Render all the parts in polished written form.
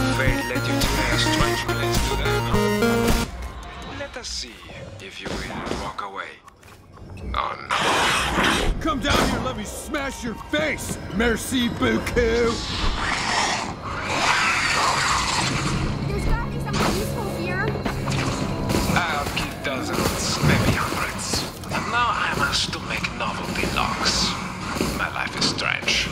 Fate led you to a strange place today, no? Let us see if you will walk away. Oh no. Come down here and let me smash your face! Merci beaucoup! There's gotta be something useful here. I've killed dozens, maybe hundreds. And now I must to make novelty locks. My life is strange.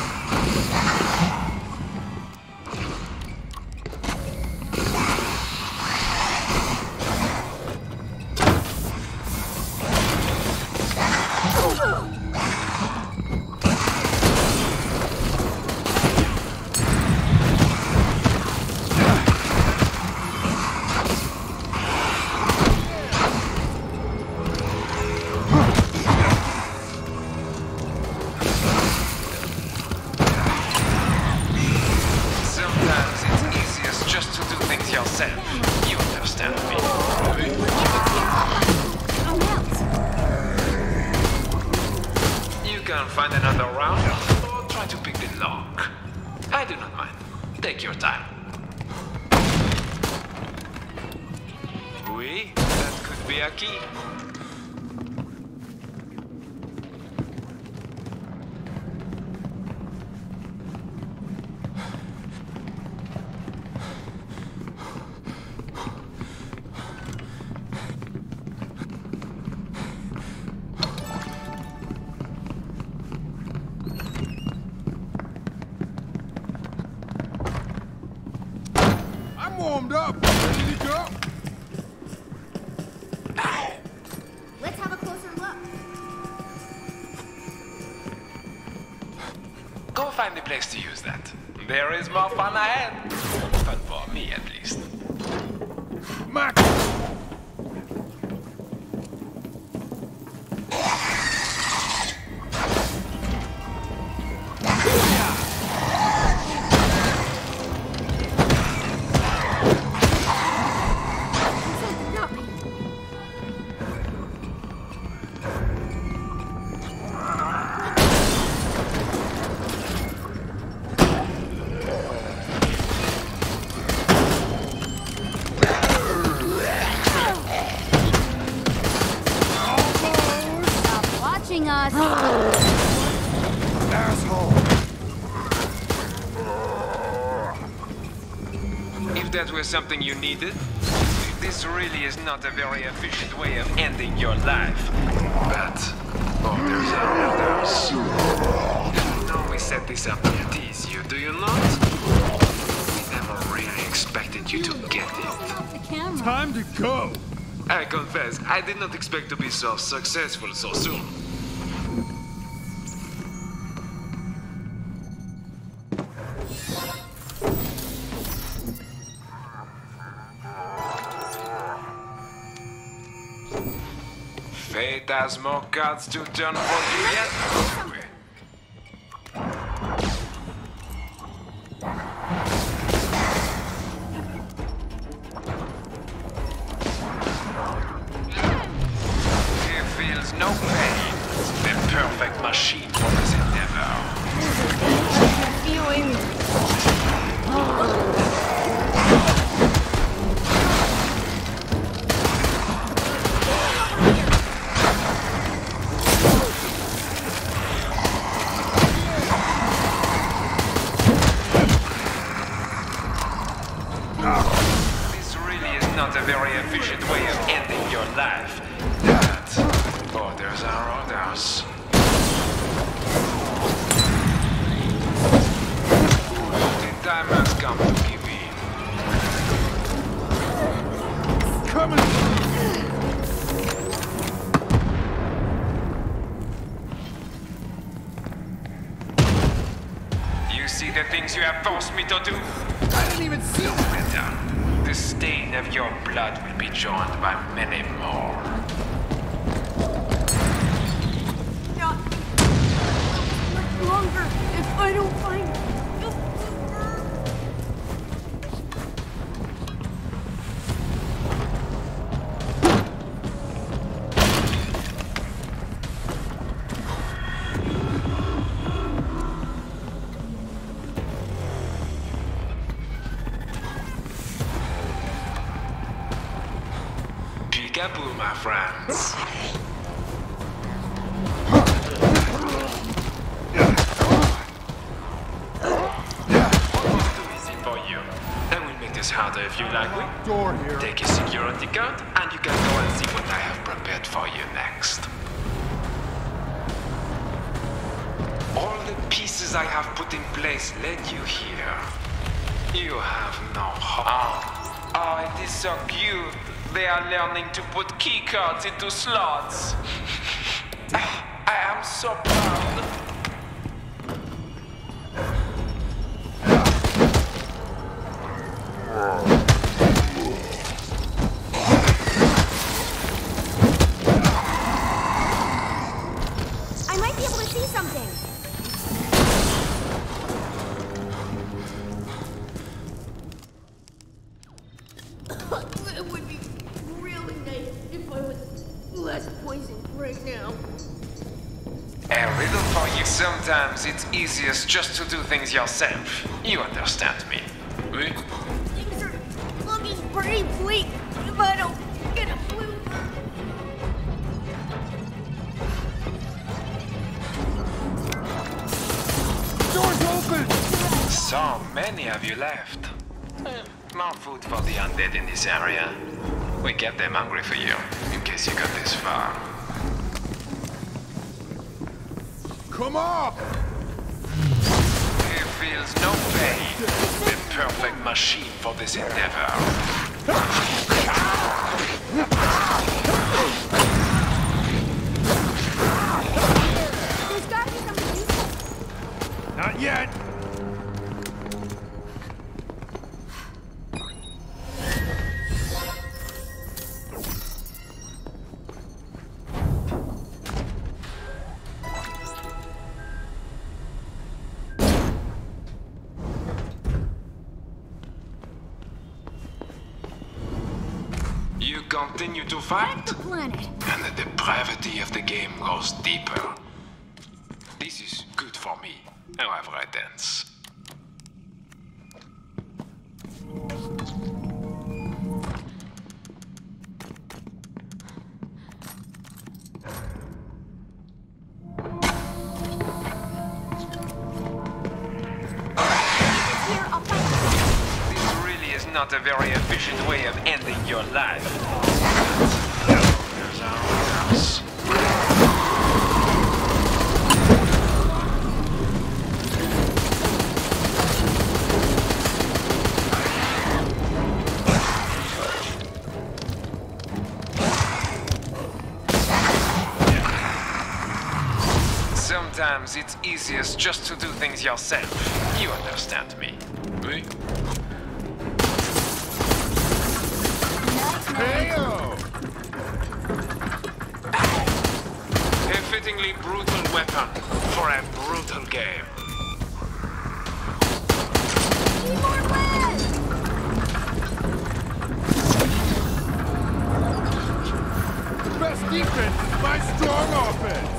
You understand me? You can find another round or try to pick the lock. I do not mind. Take your time. Oui, that could be a key. Warmed up, ready to go? Let's have a closer look. Go find a place to use that. There is more fun ahead. Fun for me, at least. Max! Us. Asshole! If that was something you needed, this really is not a very efficient way of ending your life. But orders are orders. You know we set this up to tease you, do you not? We never really expected you to get it. Time to go! I confess, I did not expect to be so successful so soon. Fate has more cards to turn for you yet. He feels no pain. The perfect machine for this endeavor. Feeling. Not a very efficient way of ending your life. But orders are orders. The time has come to give in. Coming! You see the things you have forced me to do? I didn't even see No matter. The stain of your blood will be joined by many more. Not much longer if I don't find it. peekaboo, my friends. Almost too easy for you. I will make this harder if you like me. Door here. Take a security guard, and you can go and see what I have prepared for you next. All the pieces I have put in place led you here. You have no heart. Oh, it is so cute. They are learning to put keycards into slots. I am so proud. I might be able to see something. It would be really nice if I was less poisoned right now. A riddle for you. Sometimes it's easiest just to do things yourself. You understand me? Oui? Things are looking pretty bleak if I don't get a clue. Door's open! So many of you left. More food for the undead in this area. We kept them hungry for you, in case you got this far. Come up! He feels no pain. The perfect machine for this endeavor. There's gotta be something useful. Not yet! You continue to Back fight, the planet. and the depravity of the game goes deeper. This is good for me, however it ends. Here, I'll find it. This really is not a very efficient way of ending your life. There's our house. Sometimes it's easiest just to do things yourself. You understand me? Oui? Heyo! A fittingly brutal weapon for a brutal game. Need more lead! The best defense is my strong offense!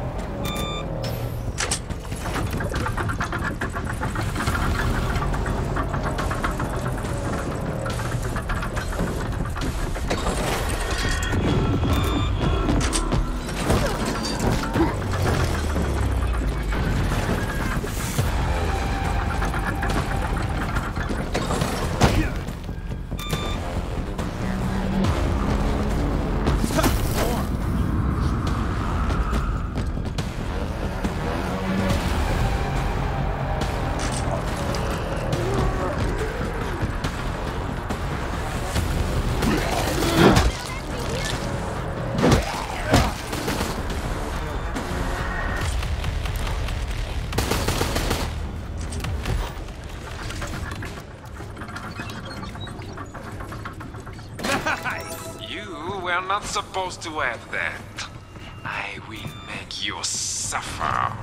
You were not supposed to have that. I will make you suffer.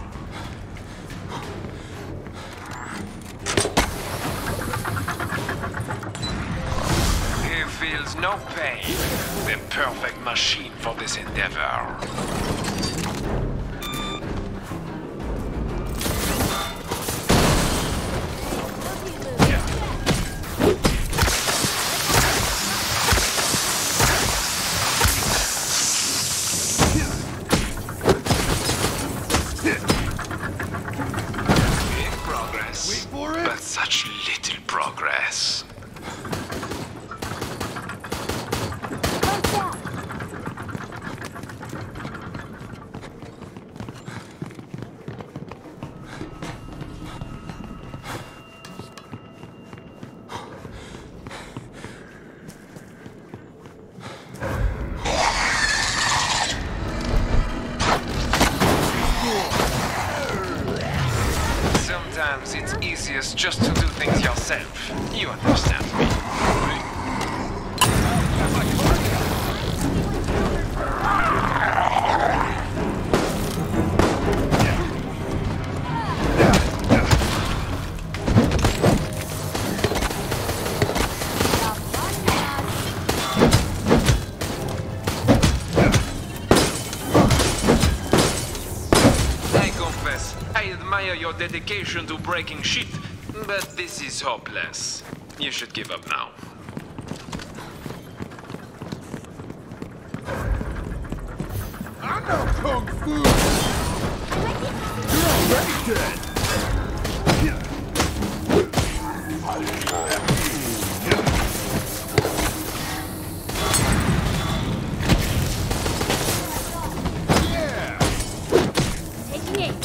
He feels no pain. The perfect machine for this endeavor. easiest just to do things yourself. You understand me. I admire your dedication to breaking shit, but this is hopeless. You should give up now. I know Kung Fu! You're already dead! Yeah! Taking it.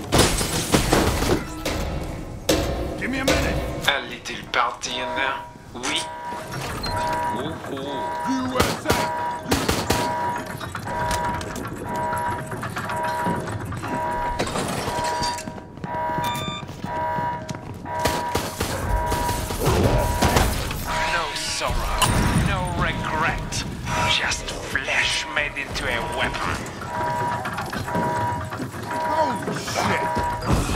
Give me a minute! A little party in there? Oui? Ooh. USA! No sorrow, no regret. Just flesh made into a weapon. Holy shit!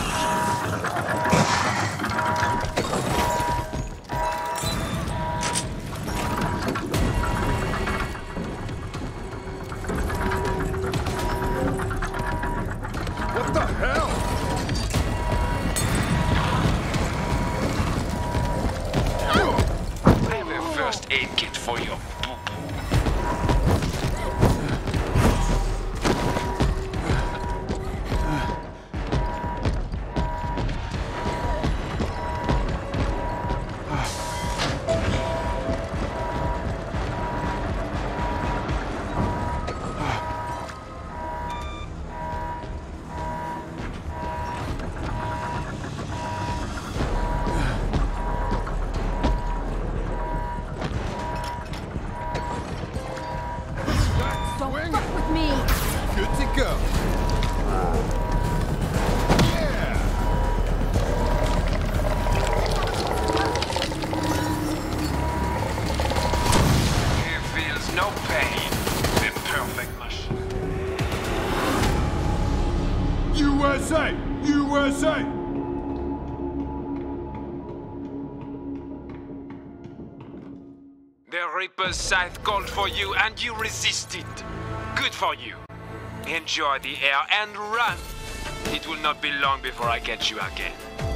What the hell? I have a first aid kit for your boo-boo. Don't Swing fuck it. with me. Good to go. Yeah! He feels no pain. The perfect machine. USA! USA! The Reaper's scythe called for you and you resisted. Good for you. Enjoy the air and run. It will not be long before I catch you again.